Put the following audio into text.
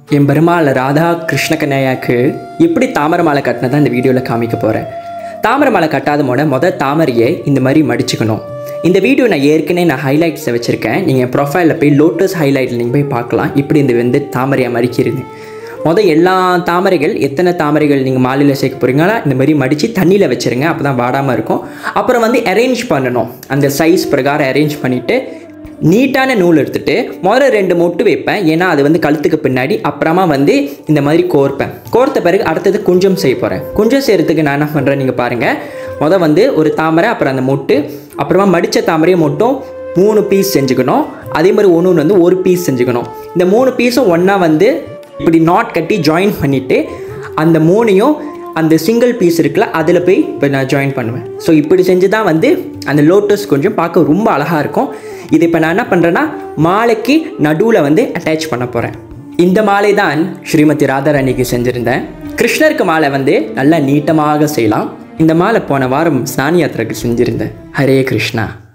என் பெருமாள் ராதா கிருஷ்ண கண்ணையாக்கு எப்படி தாமரை மாலை கட்டினதான் இந்த வீடியோவில் காமிக்க போகிறேன். தாமரை மாலை கட்டாத மொதல் தாமரையை இந்த மாதிரி மடிச்சுக்கணும். இந்த வீடியோ நான் ஏற்கனவே ஹைலைட்ஸை வச்சுருக்கேன். நீங்கள் என் ப்ரொஃபைலில் போய் லோட்டஸ் ஹைலைட்டில் நீங்கள் போய் பார்க்கலாம். இப்படி இந்த தாமரையை மடிக்கிறது. எல்லா தாமரைகள் எத்தனை தாமரைகள் நீங்கள் மாலையில் சேர்க்க போகிறீங்களா இந்த மாதிரி மடித்து தண்ணியில் வச்சுருங்க. அப்போ தான் வாடாமல் இருக்கும். அப்புறம் அரேஞ்ச் பண்ணணும். அந்த சைஸ் பிரகாரம் அரேஞ்ச் பண்ணிவிட்டு நீட்டான நூல் எடுத்துகிட்டு முதல்ல 2 மொட்டு வைப்பேன். ஏன்னா அது கழுத்துக்கு பின்னாடி. அப்புறமா இந்த மாதிரி கோர்ப்பேன். கோர்த்த பிறகு அடுத்தது குஞ்சம் செய்ய போகிறேன். குஞ்சம் செய்கிறதுக்கு நான் என்ன பண்ணுறேன் நீங்கள் பாருங்கள். முதல் ஒரு தாமரை, அப்புறம் அந்த மொட்டு, அப்புறமா மடித்த தாமரையை மட்டும் 3 பீஸ் செஞ்சுக்கணும். அதே மாதிரி ஒன்று ஒரு பீஸ் செஞ்சுக்கணும். இந்த 3 பீஸும் ஒன்றா இப்படி நாட் கட்டி ஜாயின் பண்ணிவிட்டு அந்த 3ஐயும் அந்த சிங்கிள் பீஸ் இருக்குல்ல அதில் போய் இப்போ நான் ஜாயின் பண்ணுவேன். ஸோ இப்படி செஞ்சு தான் அந்த லோட்டஸ் கொஞ்சம் பார்க்க ரொம்ப அழகாக இருக்கும். இது இப்போ நான் என்ன பண்ணுறேன்னா மாலைக்கு நடுவில் அட்டாச் பண்ண போகிறேன். இந்த மாலை தான் ஸ்ரீமதி ராதாராணிக்கு செஞ்சுருந்தேன். கிருஷ்ணருக்கு மாலை நல்லா நீட்டமாக செய்யலாம். இந்த மாலை போன வாரம் ஸ்நான யாத்திரைக்கு செஞ்சுருந்தேன். ஹரே கிருஷ்ணா.